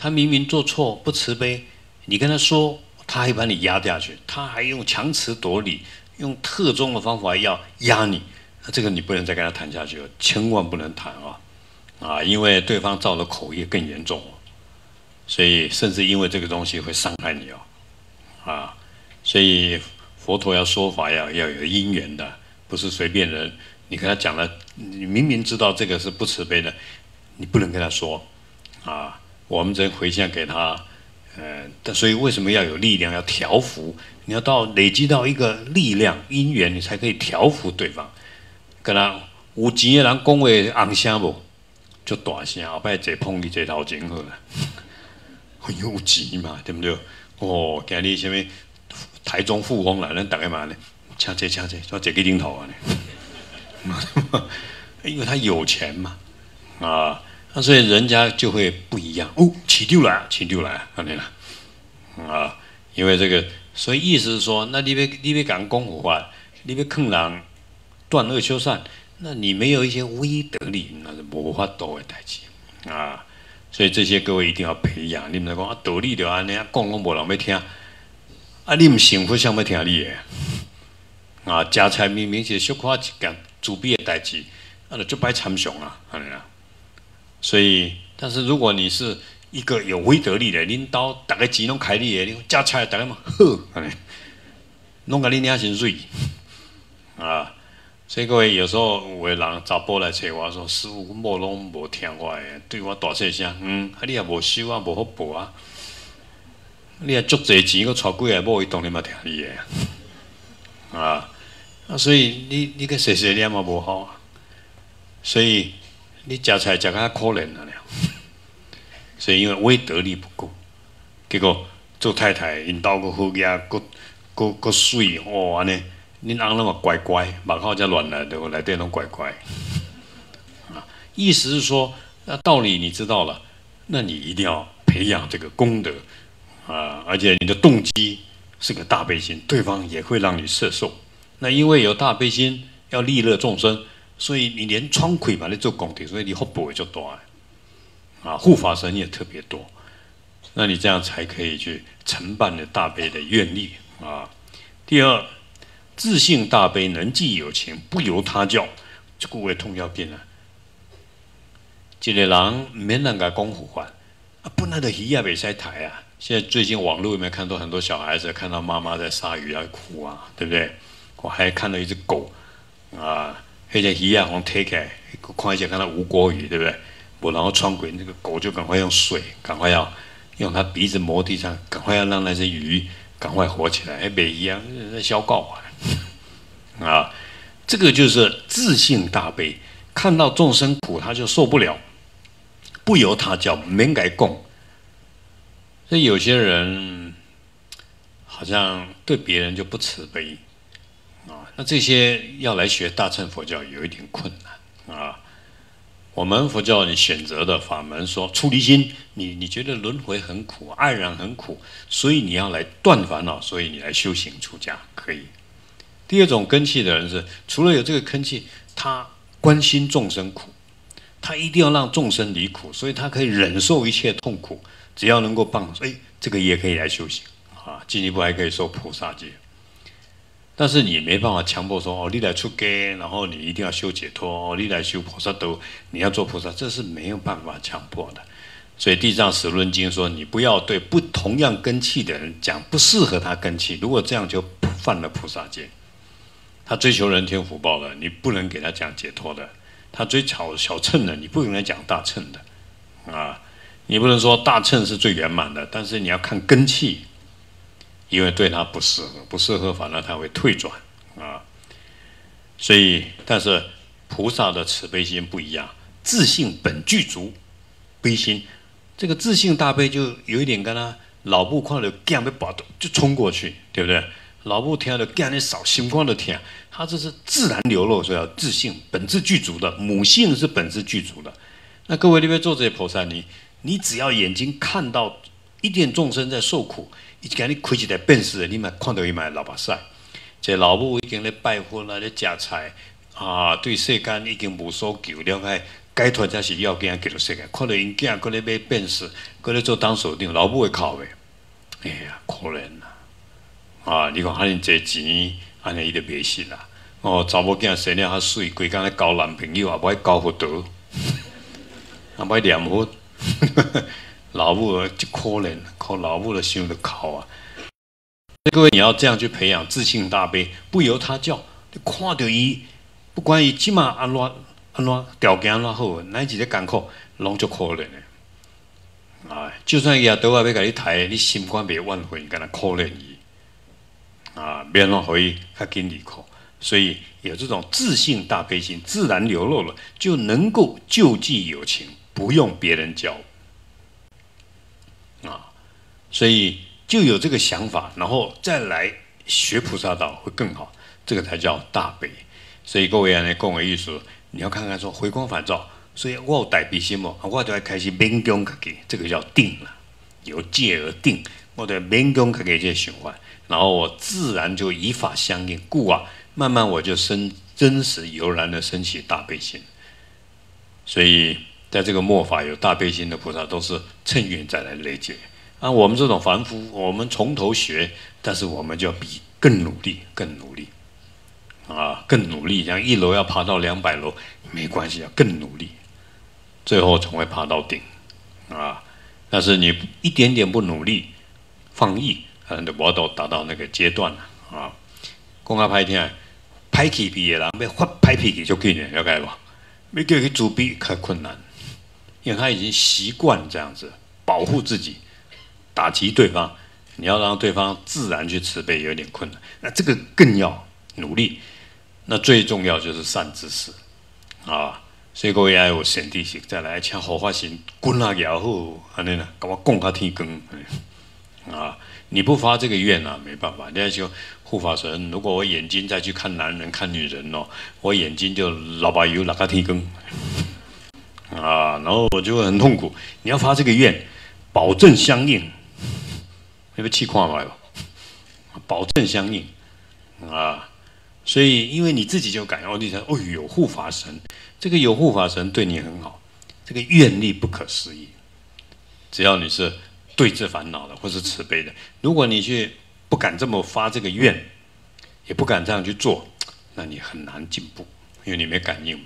他明明做错不慈悲，你跟他说，他还把你压下去，他还用强词夺理，用特种的方法要压你，那这个你不能再跟他谈下去了，千万不能谈因为对方造的口业更严重所以甚至因为这个东西会伤害你所以佛陀要说法要有因缘的，不是随便人。你跟他讲了，你明明知道这个是不慈悲的，你不能跟他说我们只能回向给他。所以为什么要有力量，要调伏？你要累积到一个力量因缘，你才可以调伏对方。跟他有钱的人讲话红声无，就大声，后摆坐碰你坐头前好了。很有钱嘛，对不对？今日什么台中富翁来，咱大家嘛呢，请坐，说坐去顶头因为他有钱嘛，所以人家就会不一样起丢来，安尼啦，因为这个，所以意思是说，那你要讲功夫法，你要劝人断恶修善，那你没有一些威德力，那是无法度的代志所以这些各位一定要培养。你们讲道理就安尼讲拢无人要听，你唔幸福，谁要听你的？食菜明明是小可一件自卑的代志，就摆参详安尼啦。所以，但是如果你是一个有威德力的领导，大家钱拢开你的，你食菜大家嘛好，安尼，拢甲你领薪水所以各位有时候有的人查甫来找我说：“师父，我某拢无听我的，对我大细声，你也无修无好报你也足侪钱，佮娶几个某，伊当然嘛听你的所以你个细细念嘛无好所以你食菜食较可怜了所以因为威德力不够，结果做太太因兜佮好野，佮水安尼。恁翁那么乖乖，目口才乱来，对内底拢乖乖。意思是说，那道理你知道了，那你一定要培养这个功德而且你的动机是个大悲心，对方也会让你摄受。那因为有大悲心，要利乐众生，所以你连窗开嘛，你做功德，所以你福报也就大护法神也特别多。那你这样才可以去承办的大悲的愿力第二。自性大悲，能济有情，不由他教，这句话通要紧一个人免人家讲佛法本来的鱼也袂使抬现在最近网络有没有看到很多小孩子看到妈妈在杀鱼要哭对不对？我还看到一只狗那只鱼红推起来，看一下看到无国鱼，对不对？然后穿过那个狗就赶快用水，赶快要用它鼻子磨地上，赶快要让那些鱼赶快活起来，袂一样在消告这个就是自性大悲，看到众生苦他就受不了，不由他教，免改供。所以有些人好像对别人就不慈悲那这些要来学大乘佛教有一点困难我们佛教你选择的法门说出离心，你觉得轮回很苦，黯然很苦，所以你要来断烦恼，所以你来修行出家可以。第二种根器的人是，除了有这个根器，他关心众生苦，他一定要让众生离苦，所以他可以忍受一切痛苦，只要能够帮助，这个也可以来修行进一步还可以受菩萨戒。但是你没办法强迫说你来出家，然后你一定要修解脱你来修菩萨道，你要做菩萨，这是没有办法强迫的。所以《地藏十轮经》说，你不要对不同样根器的人讲不适合他根器，如果这样就犯了菩萨戒。他追求人天福报的，你不能给他讲解脱的；他追求小乘的，你不能讲大乘的你不能说大乘是最圆满的，但是你要看根器，因为对他不适合，不适合反而他会退转所以，但是菩萨的慈悲心不一样，自性本具足悲心，这个自性大悲就有一点跟他老母看到囝要拔就冲过去，对不对？老母听到囝咧扫，心光的听，他这是自然流露，所以要自性本质具足的，母性是本质具足的。那各位那边做这些菩萨，你只要眼睛看到一点众生在受苦，伊就给你开一台变势的，你嘛看到伊嘛流目屎。这老母已经咧拜佛啦，咧食菜对世间已经无所求，了解该拖才是要囝继续世界，看到因囝搁咧买便士，搁咧做当首长，老母会哭的。哎呀，可怜啊！你看，遐尼济钱，安尼伊就袂信啦。哦，查某囝生了较水，规工咧交男朋友，也无爱交佛陀，也无爱念佛。老母就可怜，靠老母的心都哭啊！各位，你要这样去培养自信大悲，不由他教。你看到伊，不管伊即马安怎条件安怎好，哪一个艰苦，拢足可怜的。啊，就算伊也倒来要甲你抬，你心肝袂挽回，敢若可怜伊。啊，免让互伊较紧离苦。所以有这种自信大悲心，自然流露了，就能够救济有情，不用别人教。啊，所以就有这个想法，然后再来学菩萨道会更好，这个才叫大悲。所以各位安尼讲的意思，你要看看说回光返照。所以我有大悲心哦，我就要开始勉强自己，这个叫定了，由戒而定，我就勉强自己这循环，然后我自然就以法相应，故啊，慢慢我就真实油然的升起大悲心。所以在这个末法有大悲心的菩萨，都是趁愿再来累积。啊，我们这种凡夫，我们从头学，但是我们就要比更努力，更努力，啊，更努力。像1楼要爬到200楼，没关系，要更努力。最后总会爬到顶，啊！但是你一点点不努力、放逸，可能就无法达到那个阶段了啊。讲啊歹听，歹气皮的人要发歹脾气就紧的，了解无？要叫佢自闭较困难，因为他已经习惯这样子保护自己，打击对方。你要让对方自然去慈悲，有点困难。那这个更要努力。那最重要就是善知识，啊。所以各位要有善知识，再来请护法神滚下也好，安尼啦，甲我讲到天光啊！你不发这个愿啊，没办法。你要说护法神，如果我眼睛再去看男人、看女人哦，我眼睛就老把油拉到天光啊，然后我就会很痛苦。你要发这个愿，保证相应，你要气看买吧，保证相应啊！所以，因为你自己就感恩，你想，哦，有护法神，这个有护法神对你很好，这个愿力不可思议。只要你是对治烦恼的，或是慈悲的，如果你去不敢这么发这个愿，也不敢这样去做，那你很难进步，因为你没感应嘛。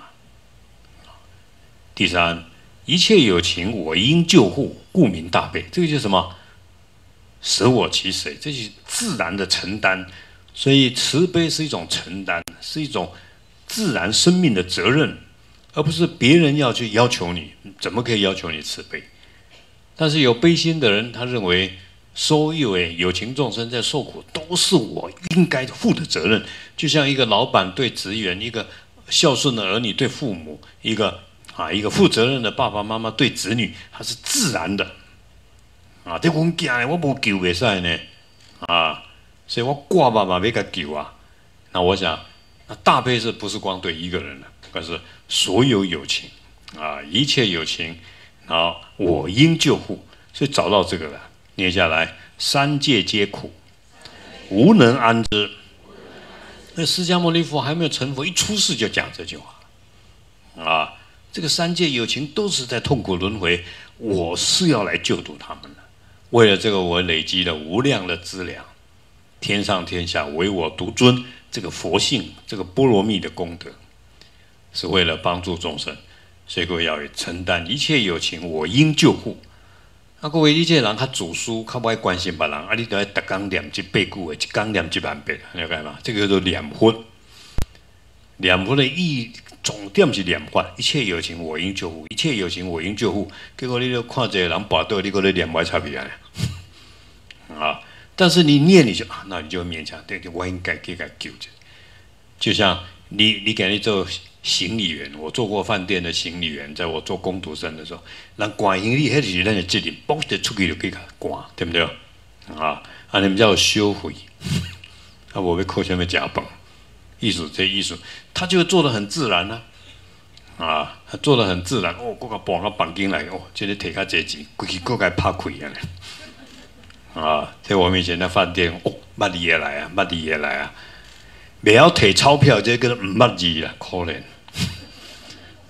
第三，一切有情，我应救护，故名大悲。这个就是什么？舍我其谁，这是自然的承担。所以慈悲是一种承担，是一种自然生命的责任，而不是别人要去要求你。怎么可以要求你慈悲？但是有悲心的人，他认为所有有情众生在受苦，都是我应该负的责任。就像一个老板对职员，一个孝顺的儿女对父母，一个负责任的爸爸妈妈对子女，它是自然的。啊，这阮囝我无救袂使呢，啊。所以我挂爸爸没个救啊，那我想，那大悲是不是光对一个人的，而是所有有情啊，一切有情，然后我应救护，所以找到这个了，念下来，三界皆苦，无能安之。那释迦牟尼佛还没有成佛，一出世就讲这句话，啊，这个三界有情都是在痛苦轮回，我是要来救度他们的，为了这个我累积了无量的资粮。天上天下唯我独尊，这个佛性，这个波罗蜜的功德，是为了帮助众生，所以各位要承担一切有情，我应救护。啊，各位，你这人较自私，较不爱关心别人，啊，你都要逐工念100句话，一工念10000遍，了解吗？这个叫做念佛。念佛的意义重点是念法，一切有情我应救护，一切有情我应救护。结果你就看一个人跋倒，你搁咧念歪差别啊！但是你念你就那你就勉强对，我应该给他救着。就像你给你做行李员，我做过饭店的行李员，在我做工读生的时候，人赶行李，那是咱的责任，包得出去就给他赶，对不对？啊，你们叫收费，我要扣什么加班？艺术，他就做得很自然呢、啊，他做得很自然。哦，我个绑个绑进来，哦，今天提较这钱，规气个该拍开啊！啊，在我们以前的饭店，哦，捌你也来啊，捌你也来啊，未晓摕钞票，这个唔捌字啦，可怜。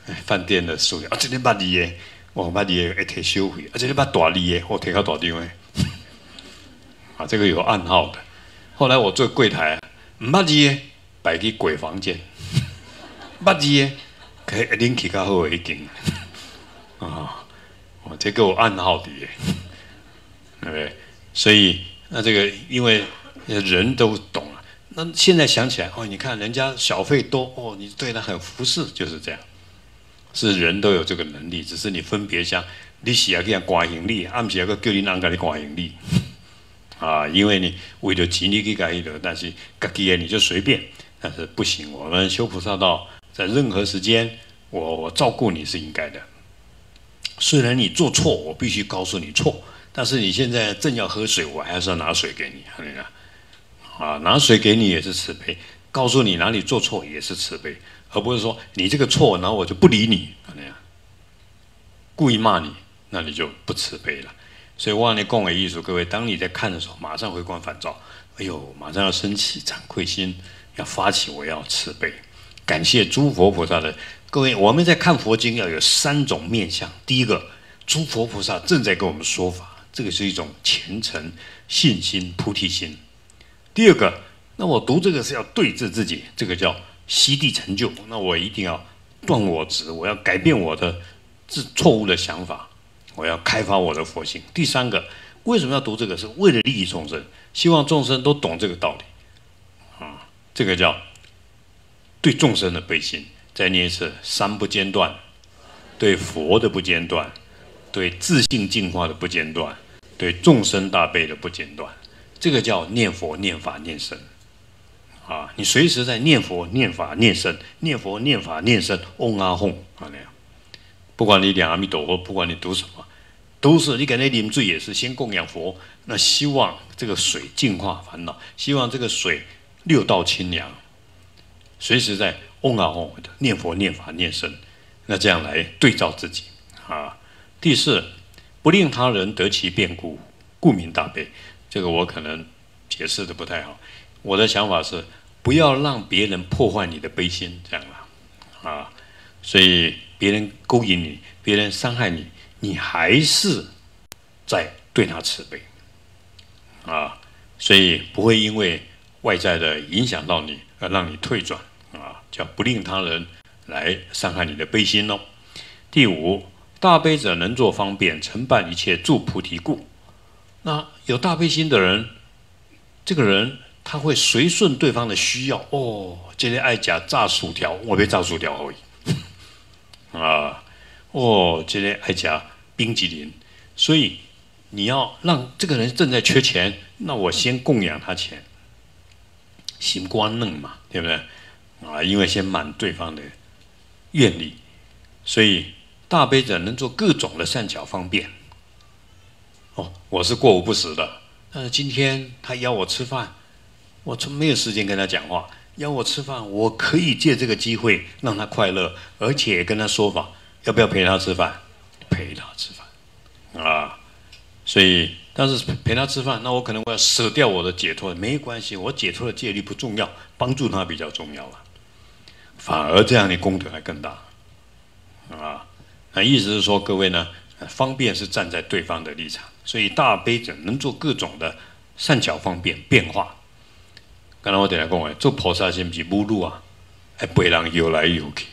饭店的数量啊，这里捌字的，哦，捌字的会摕收费，这里捌大字的，我摕较大张的，啊，这个有暗号的。后来我做柜台啊，唔捌字的摆去鬼房间，捌字的可以拎起较好的一间，啊，哦，这个有暗号的，对不对？所以那这个因为人都懂了。那现在想起来，哦，你看人家小费多，哦，你对他很服侍，就是这样。是人都有这个能力，只是你分别像你是要给人关行李，暗时要叫你人给你关行李，啊，因为你为了钱你去改的，但是自己的你就随便，但是不行。我们修菩萨道，在任何时间，我照顾你是应该的。虽然你做错，我必须告诉你错，但是你现在正要喝水，我还是要拿水给你，啊，拿水给你也是慈悲，告诉你哪里做错也是慈悲。而不是说你这个错，然后我就不理你，那样故意骂你，那你就不慈悲了。所以我跟你讲的意思，各位，当你在看的时候，马上回光返照，哎呦，马上要升起惭愧心，要发起我要慈悲，感谢诸佛菩萨的。各位，我们在看佛经要有3种面向。第一个，诸佛菩萨正在跟我们说法，这个是一种虔诚、信心、菩提心。第二个，那我读这个是要对治自己，这个叫悉地成就，那我一定要断我执，我要改变我的错误的想法，我要开发我的佛性。第三个，为什么要读这个？是为了利益众生，希望众生都懂这个道理啊。这个叫对众生的悲心。再念一次：三不间断，对佛的不间断，对自性净化的不间断，对众生大悲的不间断。这个叫念佛、念法、念僧。啊，你随时在念佛、念法、念僧，念佛、念法、念僧，嗡啊吽啊那样。不管你念阿弥陀佛，不管你读什么，都是你给那啉水也是先供养佛，那希望这个水净化烦恼，希望这个水六道清凉，随时在嗡啊吽的念佛、念法、念僧，那这样来对照自己啊。第四，不令他人得其变故，故名大悲。这个我可能解释的不太好。我的想法是，不要让别人破坏你的悲心，这样啦，啊，所以别人勾引你，别人伤害你，你还是在对他慈悲，啊，所以不会因为外在的影响到你而让你退转，啊，叫不令他人来伤害你的悲心哦。第五，大悲者能作方便，承办一切助菩提故。那有大悲心的人，这个人他会随顺对方的需要。哦，今天爱吃炸薯条，我要炸薯条而已。啊，哦，今天爱吃冰淇淋，所以你要让这个人正在缺钱，那我先供养他钱，心光嫩嘛，对不对？啊，因为先满对方的愿力，所以大悲者能做各种的善巧方便。哦，我是过午不食的，但是今天他邀我吃饭，我从没有时间跟他讲话，邀我吃饭，我可以借这个机会让他快乐，而且跟他说法，要不要陪他吃饭？陪他吃饭啊！所以，但是陪他吃饭，那我可能我要舍掉我的解脱，没关系，我解脱的戒律不重要，帮助他比较重要啊。反而这样的功德还更大啊！那意思是说，各位呢，方便是站在对方的立场，所以大悲者能做各种的善巧方便变化。刚才我等下讲的，做菩萨是不是侮辱啊？还陪人游来游去，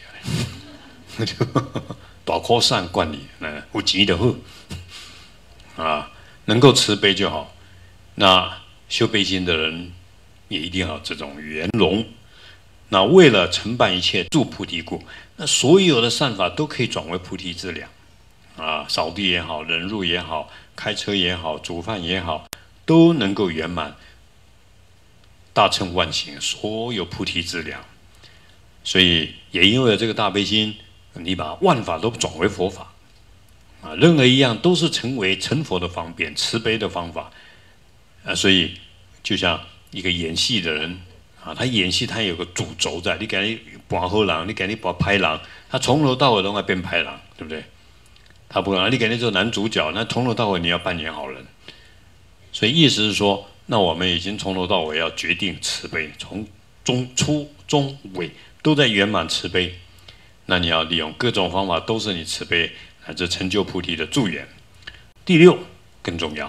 大苦善惯你，有钱就好啊，能够慈悲就好。那修悲心的人也一定要这种圆融。那为了承办一切助菩提故，那所有的善法都可以转为菩提资粮啊，扫地也好，忍辱也好，开车也好，煮饭也好，都能够圆满大乘万行所有菩提资粮。所以也因为这个大悲心，你把万法都转为佛法啊，任何一样都是成为成佛的方便、慈悲的方法啊。所以就像一个演戏的人啊，他演戏他有个主轴在，你给你扮好人，你给你扮歹人，他从头到尾都在变歹人，对不对？他不可能，你给你做男主角，那从头到尾你要扮演好人。所以意思是说，那我们已经从头到尾要决定慈悲，从初中尾都在圆满慈悲。 那你要利用各种方法，都是你慈悲乃至成就菩提的助缘。第六更重要，